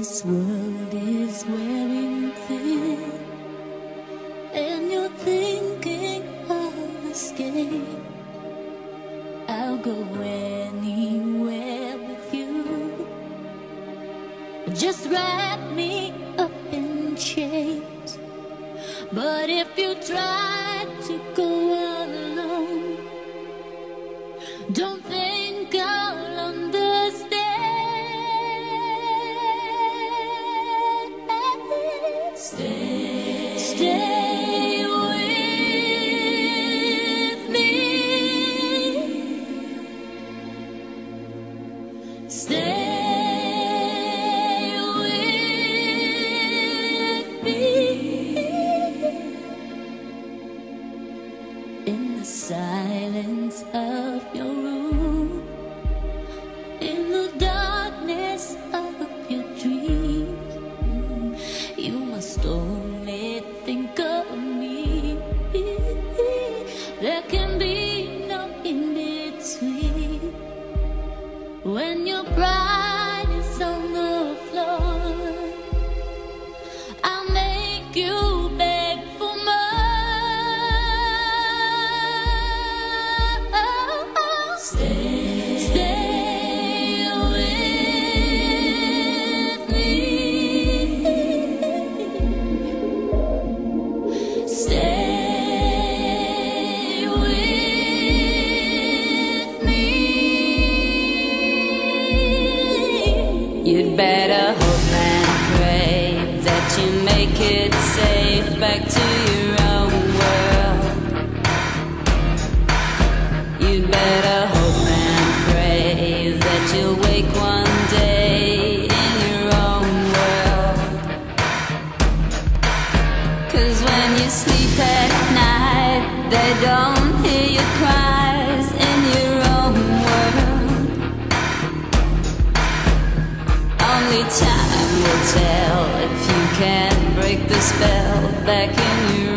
This world is wearing thin, and you're thinking of escape. I'll go anywhere with you. Just wrap me up in chains. But if you try to go alone, don't think I'll understand. Stay with me. Stay with me. In the silence of your room, in the darkness of your dreams, you must only think of me. There can be no in-between. When your pride is on the floor, I'll make you beg for more. Stay with me. Stay with me. You'd better hope and pray that you make it safe back to your own world. You'd better hope and pray that you'll wake one day in your own world. 'Cause when you sleep at night, they don't hear your cries in your own world. Only time will tell if you can break the spell back in your